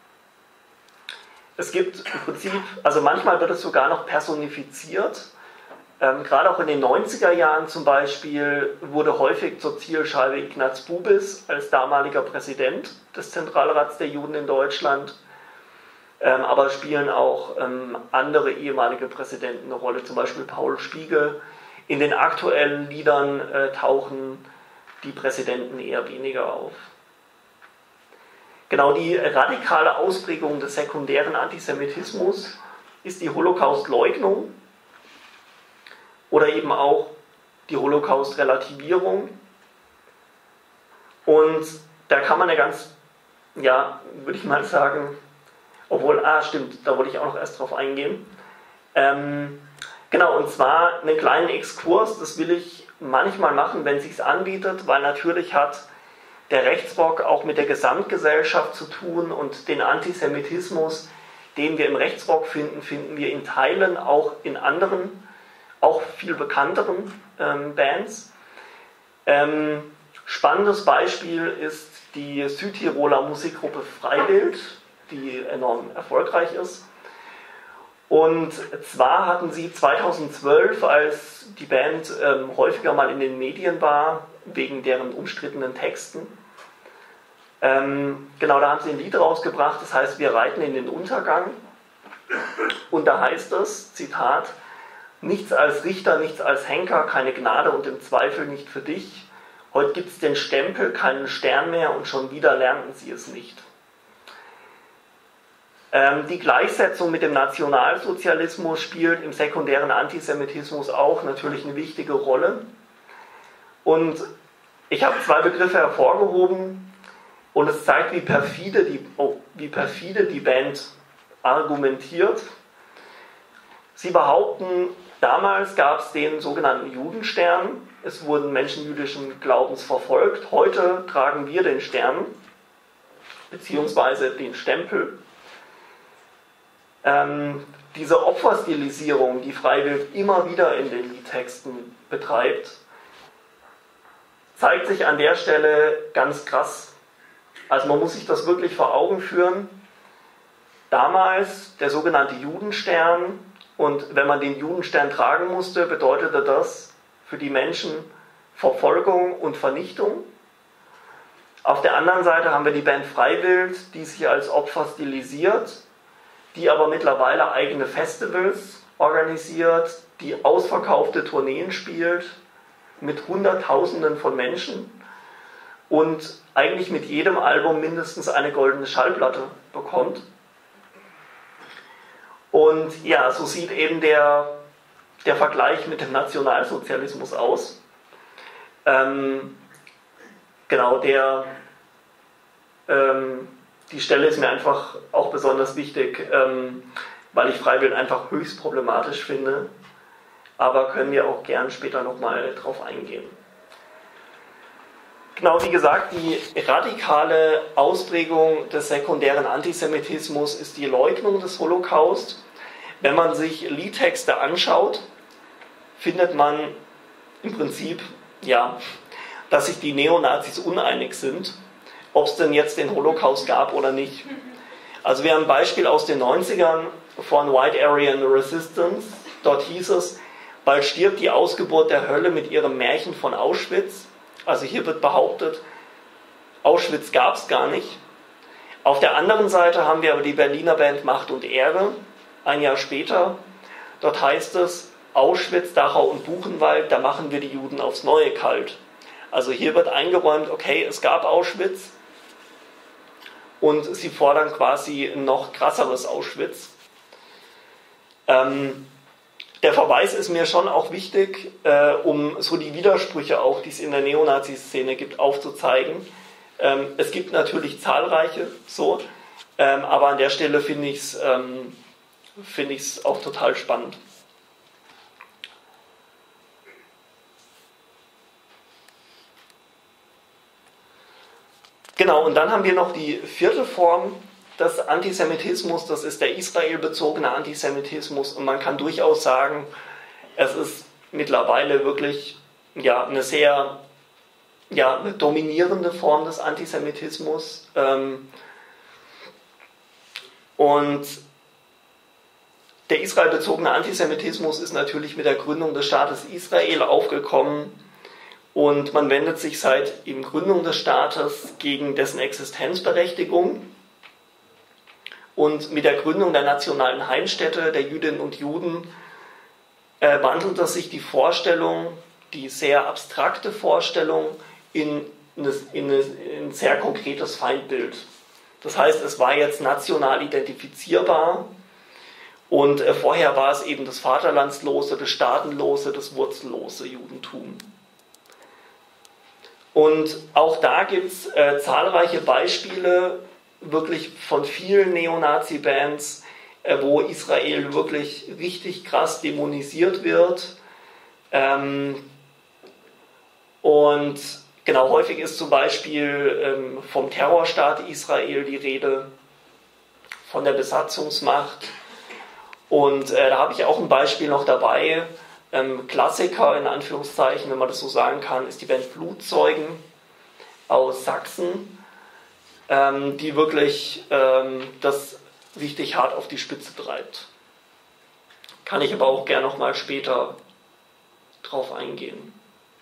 Es gibt im Prinzip, also manchmal wird es sogar noch personifiziert. Gerade auch in den 90er Jahren zum Beispiel wurde häufig zur Zielscheibe Ignaz Bubis als damaliger Präsident des Zentralrats der Juden in Deutschland. Aber spielen auch andere ehemalige Präsidenten eine Rolle, zum Beispiel Paul Spiegel. In den aktuellen Liedern tauchen die Präsidenten eher weniger auf. Genau, die radikale Ausprägung des sekundären Antisemitismus ist die Holocaust-Leugnung oder eben auch die Holocaust-Relativierung. Und da kann man würde ich mal sagen, stimmt, da wollte ich auch noch erst drauf eingehen. Genau, und zwar einen kleinen Exkurs, das will ich manchmal machen, wenn es sich anbietet, weil natürlich hat der Rechtsrock auch mit der Gesamtgesellschaft zu tun und den Antisemitismus, den wir im Rechtsrock finden, finden wir in Teilen auch in anderen, auch viel bekannteren Bands. Spannendes Beispiel ist die Südtiroler Musikgruppe Freiwild, die enorm erfolgreich ist. Und zwar hatten sie 2012, als die Band häufiger mal in den Medien war, wegen deren umstrittenen Texten, da haben sie ein Lied rausgebracht, das heißt Wir reiten in den Untergang. Und da heißt es, Zitat, nichts als Richter, nichts als Henker, keine Gnade und im Zweifel nicht für dich. Heute gibt's den Stempel, keinen Stern mehr und schon wieder lernten sie es nicht. Die Gleichsetzung mit dem Nationalsozialismus spielt im sekundären Antisemitismus auch natürlich eine wichtige Rolle. Und ich habe zwei Begriffe hervorgehoben und es zeigt, wie perfide die Band argumentiert. Sie behaupten, damals gab es den sogenannten Judenstern. Es wurden Menschen jüdischen Glaubens verfolgt. Heute tragen wir den Stern, beziehungsweise den Stempel. Diese Opferstilisierung, die Freiwild immer wieder in den Liedtexten betreibt, zeigt sich an der Stelle ganz krass. Also man muss sich das wirklich vor Augen führen. Damals der sogenannte Judenstern, und wenn man den Judenstern tragen musste, bedeutete das für die Menschen Verfolgung und Vernichtung. Auf der anderen Seite haben wir die Band Freiwild, die sich als Opfer stilisiert, die aber mittlerweile eigene Festivals organisiert, die ausverkaufte Tourneen spielt mit Hunderttausenden von Menschen und eigentlich mit jedem Album mindestens eine goldene Schallplatte bekommt. Und ja, so sieht eben der Vergleich mit dem Nationalsozialismus aus. Die Stelle ist mir einfach auch besonders wichtig, weil ich Freiwild einfach höchst problematisch finde. Aber können wir auch gern später nochmal drauf eingehen. Genau, wie gesagt, die radikale Ausprägung des sekundären Antisemitismus ist die Leugnung des Holocaust. Wenn man sich Liedtexte anschaut, findet man im Prinzip, ja, dass sich die Neonazis uneinig sind, ob es denn jetzt den Holocaust gab oder nicht. Also wir haben ein Beispiel aus den 90ern von White Aryan Resistance. Dort hieß es, bald stirbt die Ausgeburt der Hölle mit ihrem Märchen von Auschwitz. Also hier wird behauptet, Auschwitz gab es gar nicht. Auf der anderen Seite haben wir aber die Berliner Band Macht und Ehre, ein Jahr später. Dort heißt es, Auschwitz, Dachau und Buchenwald, da machen wir die Juden aufs Neue kalt. Also hier wird eingeräumt, okay, es gab Auschwitz und sie fordern quasi ein noch krasseres Auschwitz. Der Verweis ist mir schon auch wichtig, um so die Widersprüche auch, die es in der Neonazi-Szene gibt, aufzuzeigen. Es gibt natürlich zahlreiche, aber an der Stelle finde ich es auch total spannend. Genau, und dann haben wir noch die vierte Form des Antisemitismus, das ist der israelbezogene Antisemitismus, und man kann durchaus sagen, es ist mittlerweile wirklich eine sehr eine dominierende Form des Antisemitismus. Und der israelbezogene Antisemitismus ist natürlich mit der Gründung des Staates Israel aufgekommen. Und man wendet sich seit der Gründung des Staates gegen dessen Existenzberechtigung. Und mit der Gründung der nationalen Heimstätte der Jüdinnen und Juden wandelte sich die Vorstellung, die sehr abstrakte Vorstellung, in ein sehr konkretes Feindbild. Das heißt, es war jetzt national identifizierbar und vorher war es eben das vaterlandslose, das staatenlose, das wurzellose Judentum. Und auch da gibt es zahlreiche Beispiele, wirklich von vielen Neonazi-Bands, wo Israel wirklich richtig krass dämonisiert wird. Und genau, häufig ist zum Beispiel vom Terrorstaat Israel die Rede, von der Besatzungsmacht. Und da habe ich auch ein Beispiel noch dabei. Klassiker, in Anführungszeichen, wenn man das so sagen kann, ist die Band Blutzeugen aus Sachsen, die wirklich das richtig hart auf die Spitze treibt. Kann ich aber auch gerne nochmal später drauf eingehen.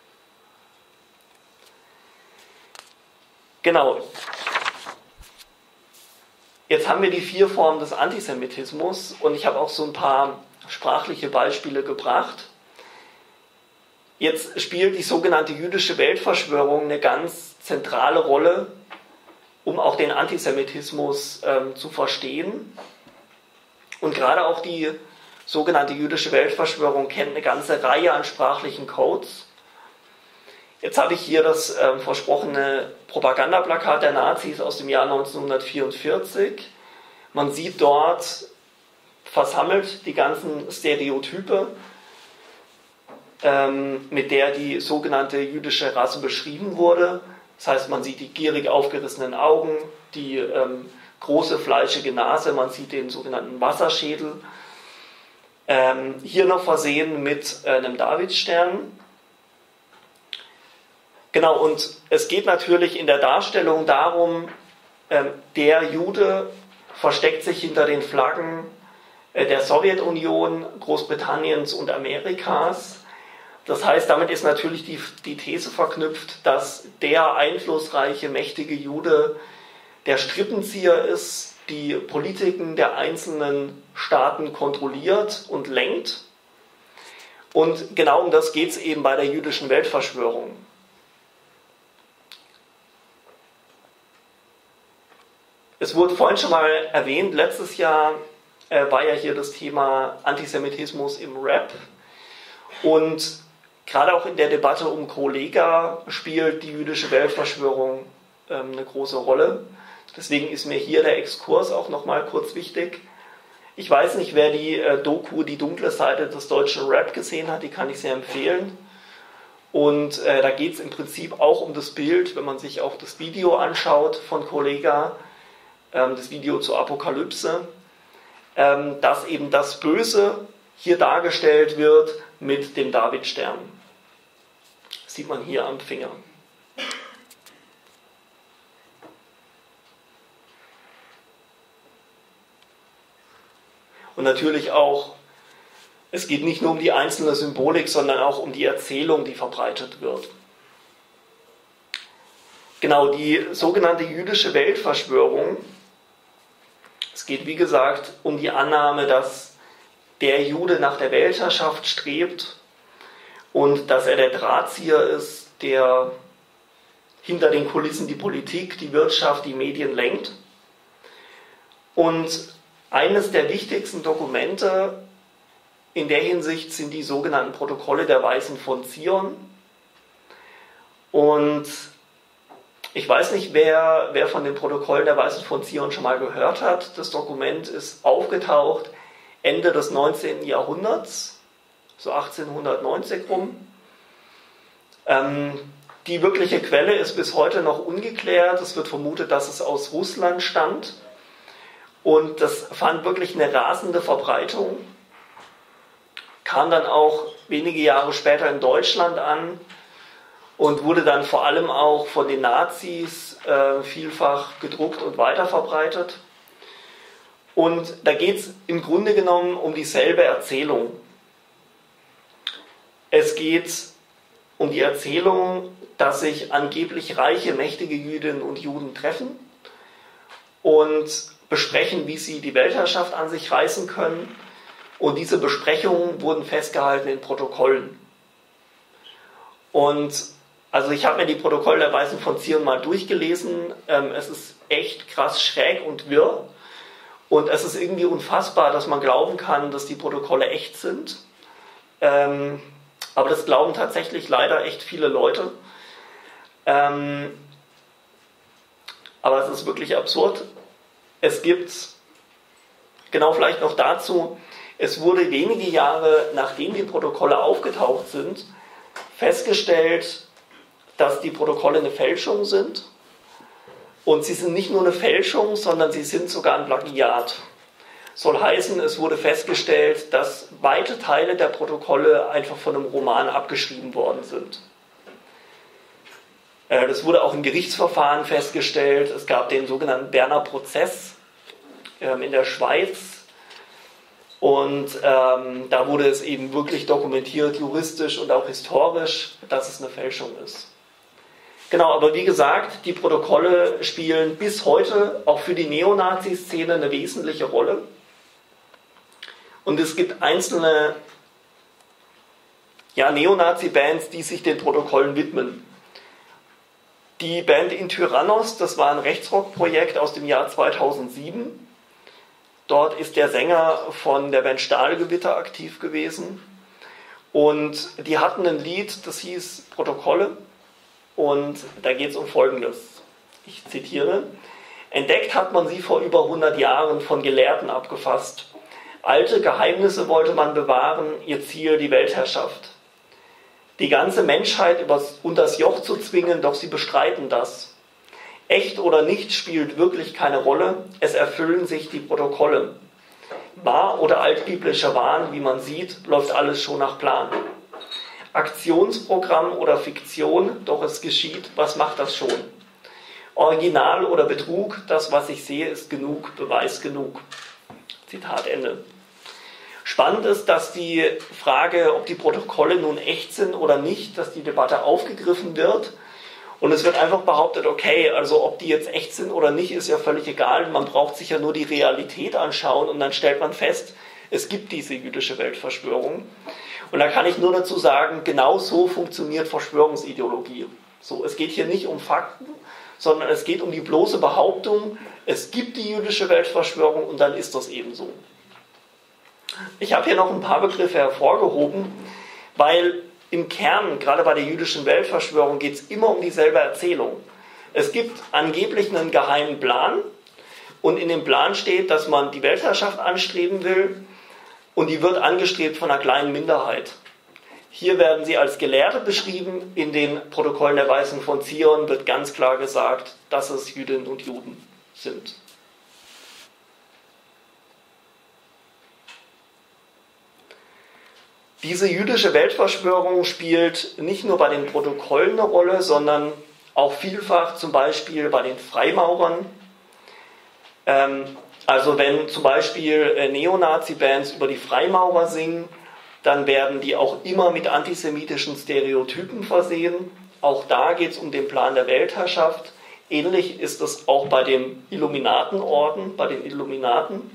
Genau. Jetzt haben wir die 4 Formen des Antisemitismus und ich habe auch so ein paar sprachliche Beispiele gebracht. Jetzt spielt die sogenannte jüdische Weltverschwörung eine ganz zentrale Rolle, um auch den Antisemitismus zu verstehen. Und gerade auch die sogenannte jüdische Weltverschwörung kennt eine ganze Reihe an sprachlichen Codes. Jetzt habe ich hier das versprochene Propagandaplakat der Nazis aus dem Jahr 1944. Man sieht dort versammelt die ganzen Stereotype, mit der die sogenannte jüdische Rasse beschrieben wurde. Das heißt, man sieht die gierig aufgerissenen Augen, die große fleischige Nase, man sieht den sogenannten Wasserschädel. Hier noch versehen mit einem Davidstern. Genau, und es geht natürlich in der Darstellung darum, der Jude versteckt sich hinter den Flaggen der Sowjetunion, Großbritanniens und Amerikas. Das heißt, damit ist natürlich die These verknüpft, dass der einflussreiche, mächtige Jude der Strippenzieher ist, die Politiken der einzelnen Staaten kontrolliert und lenkt. Und genau um das geht es eben bei der jüdischen Weltverschwörung. Es wurde vorhin schon mal erwähnt, letztes Jahr war ja hier das Thema Antisemitismus im Rap. Und gerade auch in der Debatte um Kollega spielt die jüdische Weltverschwörung eine große Rolle. Deswegen ist mir hier der Exkurs auch nochmal kurz wichtig. Ich weiß nicht, wer die Doku Die dunkle Seite des deutschen Rap gesehen hat, die kann ich sehr empfehlen. Und da geht es im Prinzip auch um das Bild, wenn man sich auch das Video anschaut von Kollega, das Video zur Apokalypse, dass eben das Böse hier dargestellt wird mit dem Davidstern. Das sieht man hier am Finger. Und natürlich auch, es geht nicht nur um die einzelne Symbolik, sondern auch um die Erzählung, die verbreitet wird. Genau, die sogenannte jüdische Weltverschwörung. Es geht, wie gesagt, um die Annahme, dass der Jude nach der Weltherrschaft strebt und dass er der Drahtzieher ist, der hinter den Kulissen die Politik, die Wirtschaft, die Medien lenkt. Und eines der wichtigsten Dokumente in der Hinsicht sind die sogenannten Protokolle der Weisen von Zion. Und ich weiß nicht, wer von den Protokollen der Weisen von Zion schon mal gehört hat. Das Dokument ist aufgetaucht Ende des 19. Jahrhunderts, so 1890 rum. Die wirkliche Quelle ist bis heute noch ungeklärt. Es wird vermutet, dass es aus Russland stammt. Und das fand wirklich eine rasende Verbreitung. Kam dann auch wenige Jahre später in Deutschland an und wurde dann vor allem auch von den Nazis vielfach gedruckt und weiterverbreitet. Und da geht es im Grunde genommen um dieselbe Erzählung. Es geht um die Erzählung, dass sich angeblich reiche, mächtige Jüdinnen und Juden treffen und besprechen, wie sie die Weltherrschaft an sich reißen können. Und diese Besprechungen wurden festgehalten in Protokollen. Und also ich habe mir die Protokolle der Weisen von Zion mal durchgelesen. Es ist echt krass schräg und wirr. Und es ist irgendwie unfassbar, dass man glauben kann, dass die Protokolle echt sind. Aber das glauben tatsächlich leider echt viele Leute. Aber es ist wirklich absurd. Es gibt, genau vielleicht noch dazu, es wurde wenige Jahre, nachdem die Protokolle aufgetaucht sind, festgestellt, dass die Protokolle eine Fälschung sind. Und sie sind nicht nur eine Fälschung, sondern sie sind sogar ein Plagiat. Soll heißen, es wurde festgestellt, dass weite Teile der Protokolle einfach von einem Roman abgeschrieben worden sind. Das wurde auch im Gerichtsverfahren festgestellt. Es gab den sogenannten Berner Prozess in der Schweiz. Und da wurde es eben wirklich dokumentiert, juristisch und auch historisch, dass es eine Fälschung ist. Genau, aber wie gesagt, die Protokolle spielen bis heute auch für die Neonazi-Szene eine wesentliche Rolle. Und es gibt einzelne Neonazi-Bands, die sich den Protokollen widmen. Die Band In Tyrannos, das war ein Rechtsrock-Projekt aus dem Jahr 2007. Dort ist der Sänger von der Band Stahlgewitter aktiv gewesen. Und die hatten ein Lied, das hieß Protokolle. Und da geht es um Folgendes. Ich zitiere. Entdeckt hat man sie vor über 100 Jahren von Gelehrten abgefasst. Alte Geheimnisse wollte man bewahren, ihr Ziel die Weltherrschaft. Die ganze Menschheit unter das Joch zu zwingen, doch sie bestreiten das. Echt oder nicht spielt wirklich keine Rolle, es erfüllen sich die Protokolle. Wahr oder altbiblischer Wahn, wie man sieht, läuft alles schon nach Plan. Aktionsprogramm oder Fiktion, doch es geschieht, was macht das schon? Original oder Betrug, das, was ich sehe, ist genug, Beweis genug. Zitat Ende. Spannend ist, dass die Frage, ob die Protokolle nun echt sind oder nicht, dass die Debatte aufgegriffen wird. Und es wird einfach behauptet, okay, also ob die jetzt echt sind oder nicht, ist ja völlig egal. Man braucht sich ja nur die Realität anschauen und dann stellt man fest, es gibt diese jüdische Weltverschwörung. Und da kann ich nur dazu sagen, genau so funktioniert Verschwörungsideologie. So, es geht hier nicht um Fakten, sondern es geht um die bloße Behauptung, es gibt die jüdische Weltverschwörung und dann ist das eben so. Ich habe hier noch ein paar Begriffe hervorgehoben, weil im Kern, gerade bei der jüdischen Weltverschwörung, geht es immer um dieselbe Erzählung. Es gibt angeblich einen geheimen Plan und in dem Plan steht, dass man die Weltherrschaft anstreben will und die wird angestrebt von einer kleinen Minderheit. Hier werden sie als Gelehrte beschrieben. In den Protokollen der Weisen von Zion wird ganz klar gesagt, dass es Jüdinnen und Juden sind. Diese jüdische Weltverschwörung spielt nicht nur bei den Protokollen eine Rolle, sondern auch vielfach zum Beispiel bei den Freimaurern. Also wenn zum Beispiel Neonazi-Bands über die Freimaurer singen, dann werden die auch immer mit antisemitischen Stereotypen versehen. Auch da geht es um den Plan der Weltherrschaft. Ähnlich ist es auch bei dem Illuminatenorden, bei den Illuminaten.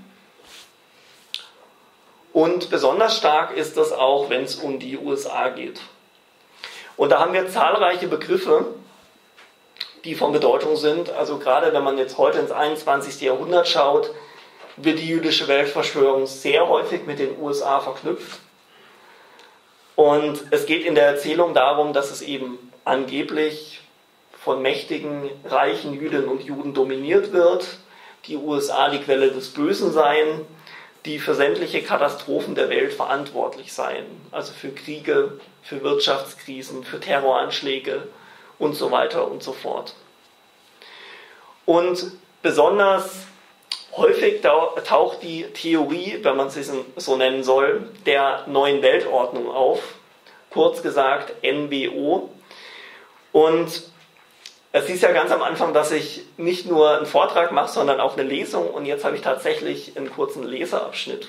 Und besonders stark ist das auch, wenn es um die USA geht. Und da haben wir zahlreiche Begriffe, die von Bedeutung sind. Also gerade wenn man jetzt heute ins 21. Jahrhundert schaut, wird die jüdische Weltverschwörung sehr häufig mit den USA verknüpft. Und es geht in der Erzählung darum, dass es eben angeblich von mächtigen, reichen Jüdinnen und Juden dominiert wird, die USA die Quelle des Bösen seien, die für sämtliche Katastrophen der Welt verantwortlich seien, also für Kriege, für Wirtschaftskrisen, für Terroranschläge und so weiter und so fort. Und besonders häufig taucht die Theorie, wenn man sie so nennen soll, der neuen Weltordnung auf, kurz gesagt NWO. Und es hieß ja ganz am Anfang, dass ich nicht nur einen Vortrag mache, sondern auch eine Lesung. Und jetzt habe ich tatsächlich einen kurzen Leseabschnitt.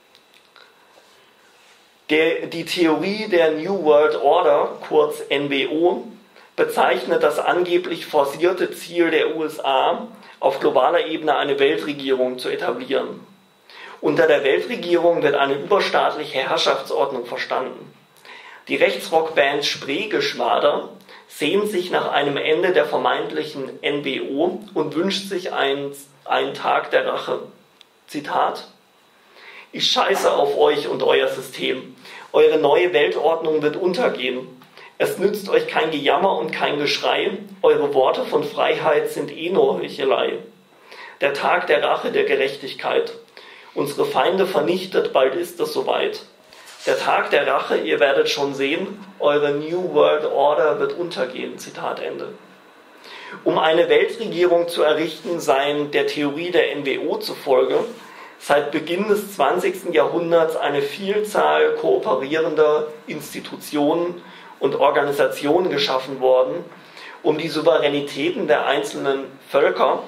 Die Theorie der New World Order, kurz NWO, bezeichnet das angeblich forcierte Ziel der USA, auf globaler Ebene eine Weltregierung zu etablieren. Unter der Weltregierung wird eine überstaatliche Herrschaftsordnung verstanden. Die Rechtsrockband Spreegeschwader sehnt sich nach einem Ende der vermeintlichen NWO und wünscht sich einen Tag der Rache. Zitat: Ich scheiße auf euch und euer System. Eure neue Weltordnung wird untergehen. Es nützt euch kein Gejammer und kein Geschrei. Eure Worte von Freiheit sind eh nur Heuchelei. Der Tag der Rache, der Gerechtigkeit. Unsere Feinde vernichtet, bald ist es soweit. Der Tag der Rache, ihr werdet schon sehen, eure New World Order wird untergehen. Zitat Ende. Um eine Weltregierung zu errichten, seien der Theorie der NWO zufolge seit Beginn des 20. Jahrhunderts eine Vielzahl kooperierender Institutionen und Organisationen geschaffen worden, um die Souveränitäten der einzelnen Völker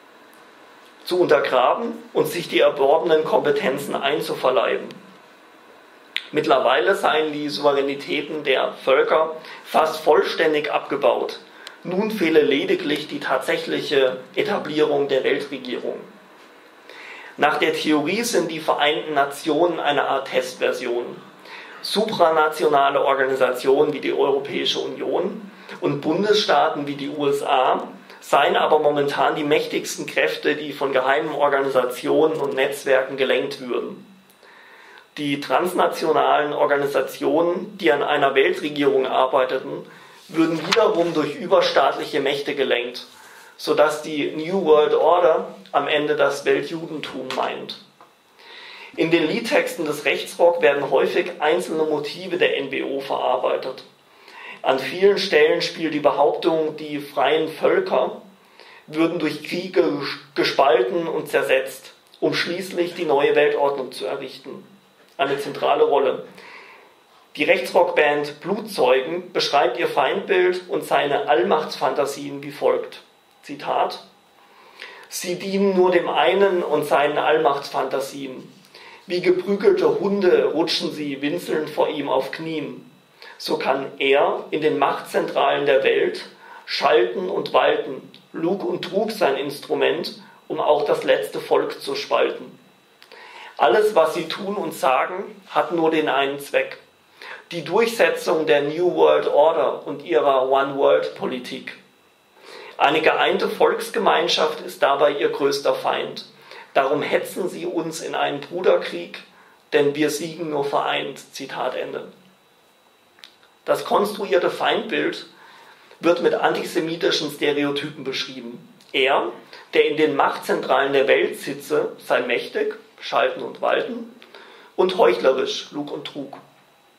zu untergraben und sich die erworbenen Kompetenzen einzuverleiben. Mittlerweile seien die Souveränitäten der Völker fast vollständig abgebaut. Nun fehle lediglich die tatsächliche Etablierung der Weltregierung. Nach der Theorie sind die Vereinten Nationen eine Art Testversion. Supranationale Organisationen wie die Europäische Union und Bundesstaaten wie die USA seien aber momentan die mächtigsten Kräfte, die von geheimen Organisationen und Netzwerken gelenkt würden. Die transnationalen Organisationen, die an einer Weltregierung arbeiteten, würden wiederum durch überstaatliche Mächte gelenkt, sodass die New World Order am Ende das Weltjudentum meint. In den Liedtexten des Rechtsrock werden häufig einzelne Motive der NWO verarbeitet. An vielen Stellen spielt die Behauptung, die freien Völker würden durch Kriege gespalten und zersetzt, um schließlich die neue Weltordnung zu errichten, eine zentrale Rolle. Die Rechtsrockband Blutzeugen beschreibt ihr Feindbild und seine Allmachtsfantasien wie folgt. Zitat: Sie dienen nur dem einen und seinen Allmachtsfantasien. Wie geprügelte Hunde rutschen sie winselnd vor ihm auf Knien. So kann er in den Machtzentralen der Welt schalten und walten, Lug und Trug sein Instrument, um auch das letzte Volk zu spalten. Alles, was sie tun und sagen, hat nur den einen Zweck: die Durchsetzung der New World Order und ihrer One-World-Politik. Eine geeinte Volksgemeinschaft ist dabei ihr größter Feind. Darum hetzen sie uns in einen Bruderkrieg, denn wir siegen nur vereint. Zitat Ende. Das konstruierte Feindbild wird mit antisemitischen Stereotypen beschrieben. Er, der in den Machtzentralen der Welt sitze, sei mächtig, schalten und walten, und heuchlerisch, Lug und Trug.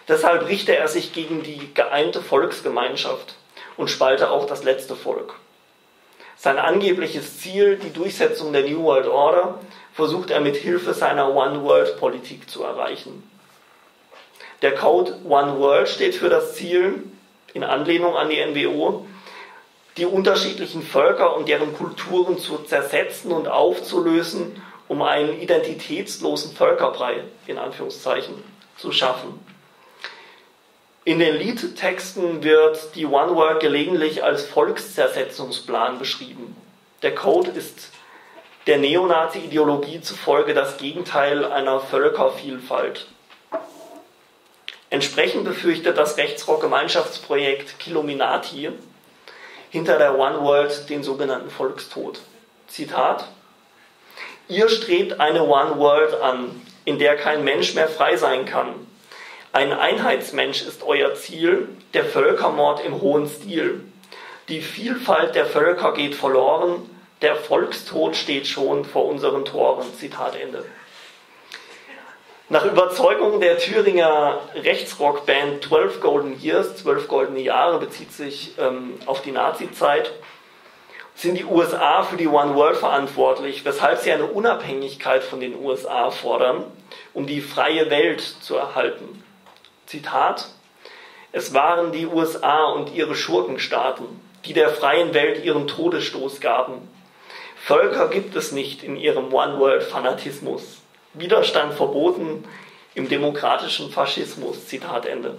Deshalb richte er sich gegen die geeinte Volksgemeinschaft und spalte auch das letzte Volk. Sein angebliches Ziel, die Durchsetzung der New World Order, versucht er mit Hilfe seiner One-World-Politik zu erreichen. Der Code One World steht für das Ziel, in Anlehnung an die NWO, die unterschiedlichen Völker und deren Kulturen zu zersetzen und aufzulösen, um einen identitätslosen Völkerbrei, in Anführungszeichen, zu schaffen. In den Liedtexten wird die One World gelegentlich als Volkszersetzungsplan beschrieben. Der Code ist der Neonazi-Ideologie zufolge das Gegenteil einer Völkervielfalt. Entsprechend befürchtet das Rechtsrock-Gemeinschaftsprojekt Killuminati hinter der One World den sogenannten Volkstod. Zitat: Ihr strebt eine One World an, in der kein Mensch mehr frei sein kann. Ein Einheitsmensch ist euer Ziel, der Völkermord im hohen Stil. Die Vielfalt der Völker geht verloren, der Volkstod steht schon vor unseren Toren. Zitat Ende. Nach Überzeugung der Thüringer Rechtsrockband 12 Golden Years, 12 goldene Jahre, bezieht sich auf die Nazi-Zeit, sind die USA für die One World verantwortlich, weshalb sie eine Unabhängigkeit von den USA fordern, um die freie Welt zu erhalten. Zitat: Es waren die USA und ihre Schurkenstaaten, die der freien Welt ihren Todesstoß gaben. Völker gibt es nicht in ihrem One World Fanatismus. Widerstand verboten im demokratischen Faschismus. Zitat Ende.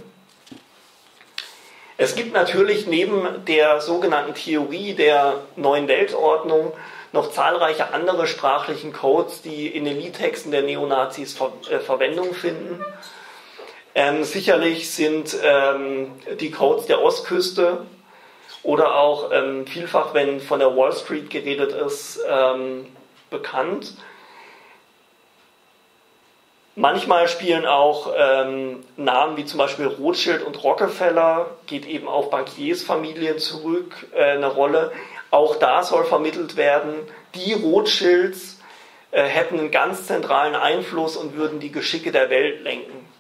Es gibt natürlich neben der sogenannten Theorie der neuen Weltordnung noch zahlreiche andere sprachlichen Codes, die in den Liedtexten der Neonazis Verwendung finden. Sicherlich sind die Codes der Ostküste oder auch vielfach, wenn von der Wall Street geredet ist, bekannt. Manchmal spielen auch Namen wie zum Beispiel Rothschild und Rockefeller, geht eben auf Bankiersfamilien zurück, eine Rolle. Auch da soll vermittelt werden, die Rothschilds hätten einen ganz zentralen Einfluss und würden die Geschicke der Welt lenken.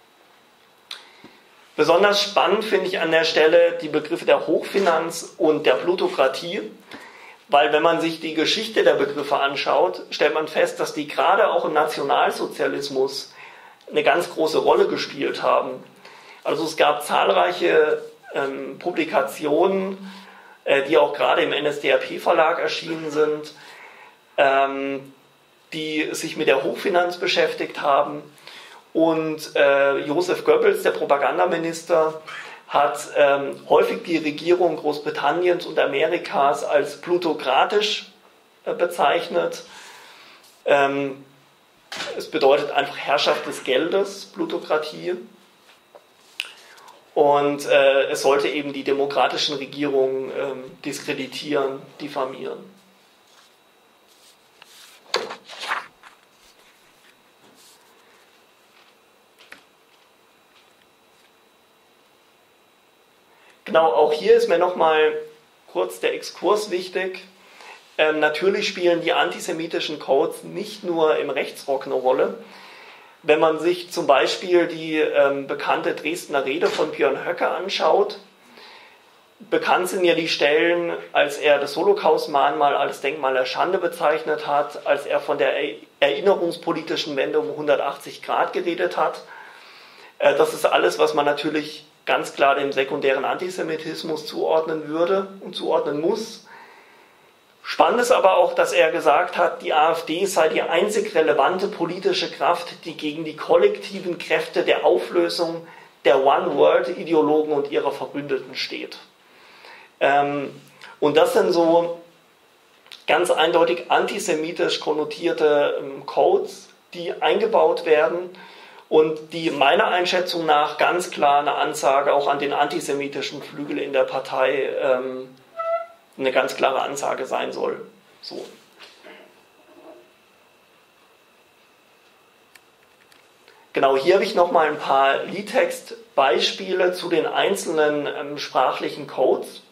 Besonders spannend finde ich an der Stelle die Begriffe der Hochfinanz und der Plutokratie, weil wenn man sich die Geschichte der Begriffe anschaut, stellt man fest, dass die gerade auch im Nationalsozialismus eine ganz große Rolle gespielt haben. Also es gab zahlreiche Publikationen, die auch gerade im NSDAP-Verlag erschienen sind, die sich mit der Hochfinanz beschäftigt haben. Und Joseph Goebbels, der Propagandaminister, hat häufig die Regierung Großbritanniens und Amerikas als plutokratisch bezeichnet. Es bedeutet einfach Herrschaft des Geldes, Plutokratie. Und es sollte eben die demokratischen Regierungen diskreditieren, diffamieren. Genau, auch hier ist mir nochmal kurz der Exkurs wichtig. Natürlich spielen die antisemitischen Codes nicht nur im Rechtsrock eine Rolle. Wenn man sich zum Beispiel die bekannte Dresdner Rede von Björn Höcke anschaut, bekannt sind ja die Stellen, als er das Holocaust-Mahnmal als Denkmal der Schande bezeichnet hat, als er von der erinnerungspolitischen Wende um 180 Grad geredet hat. Das ist alles, was man natürlich ganz klar dem sekundären Antisemitismus zuordnen würde und zuordnen muss. Spannend ist aber auch, dass er gesagt hat, die AfD sei die einzig relevante politische Kraft, die gegen die kollektiven Kräfte der Auflösung der One-World-Ideologen und ihrer Verbündeten steht. Und das sind so ganz eindeutig antisemitisch konnotierte Codes, die eingebaut werden und die meiner Einschätzung nach ganz klar eine Ansage auch an den antisemitischen Flügel in der Partei, eine ganz klare Ansage sein soll. So. Genau, hier habe ich nochmal ein paar Liedtextbeispiele zu den einzelnen sprachlichen Codes.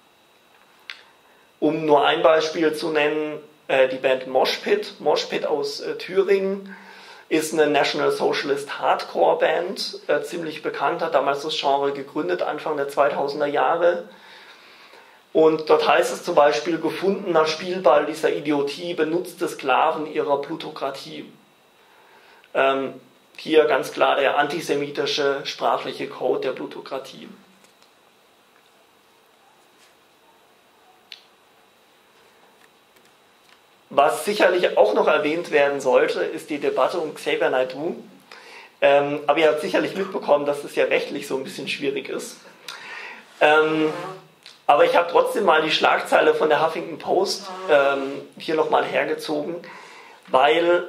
Um nur ein Beispiel zu nennen, die Band Moshpit aus Thüringen, ist eine National Socialist Hardcore Band, ziemlich bekannt, hat damals das Genre gegründet, Anfang der 2000er Jahre. Und dort heißt es zum Beispiel, gefundener Spielball dieser Idiotie, benutzte Sklaven ihrer Plutokratie. Hier ganz klar der antisemitische sprachliche Code der Plutokratie. Was sicherlich auch noch erwähnt werden sollte, ist die Debatte um Xavier Naidoo. Aber ihr habt sicherlich mitbekommen, dass es ja rechtlich so ein bisschen schwierig ist. Aber ich habe trotzdem mal die Schlagzeile von der Huffington Post hier nochmal hergezogen, weil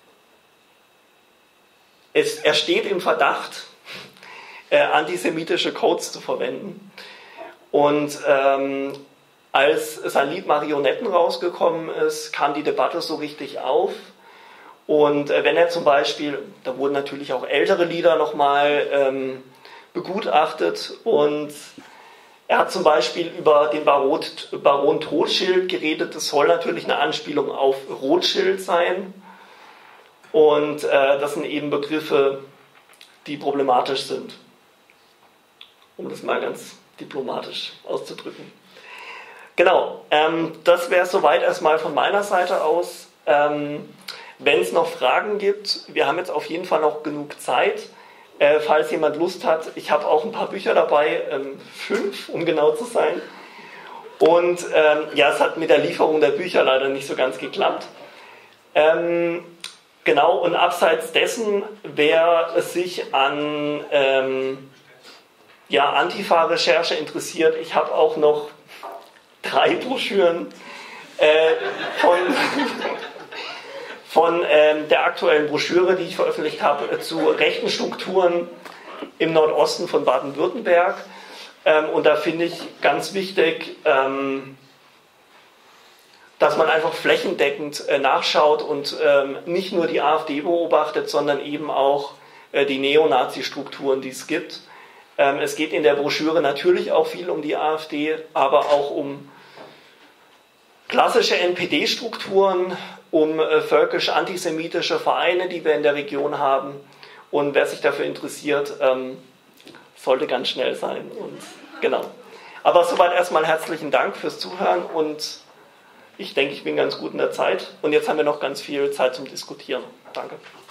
er steht im Verdacht, antisemitische Codes zu verwenden. Und als sein Lied Marionetten rausgekommen ist, kam die Debatte so richtig auf. Und wenn er zum Beispiel, da wurden natürlich auch ältere Lieder nochmal begutachtet, und er hat zum Beispiel über den Baron Rothschild geredet. Das soll natürlich eine Anspielung auf Rothschild sein. Und das sind eben Begriffe, die problematisch sind, um das mal ganz diplomatisch auszudrücken. Genau, das wäre es soweit erstmal von meiner Seite aus. Wenn es noch Fragen gibt, wir haben jetzt auf jeden Fall noch genug Zeit. Falls jemand Lust hat, ich habe auch ein paar Bücher dabei, 5, um genau zu sein. Und ja, es hat mit der Lieferung der Bücher leider nicht so ganz geklappt. Genau, und abseits dessen, wer sich an ja, Antifa-Recherche interessiert, ich habe auch noch 3 Broschüren von der aktuellen Broschüre, die ich veröffentlicht habe, zu rechten Strukturen im Nordosten von Baden-Württemberg. Und da finde ich ganz wichtig, dass man einfach flächendeckend nachschaut und nicht nur die AfD beobachtet, sondern eben auch die Neonazi-Strukturen, die es gibt. Es geht in der Broschüre natürlich auch viel um die AfD, aber auch um klassische NPD-Strukturen, um völkisch-antisemitische Vereine, die wir in der Region haben. Und wer sich dafür interessiert, sollte ganz schnell sein. Und genau. Aber soweit erstmal herzlichen Dank fürs Zuhören, und ich denke, ich bin ganz gut in der Zeit. Und jetzt haben wir noch ganz viel Zeit zum Diskutieren. Danke.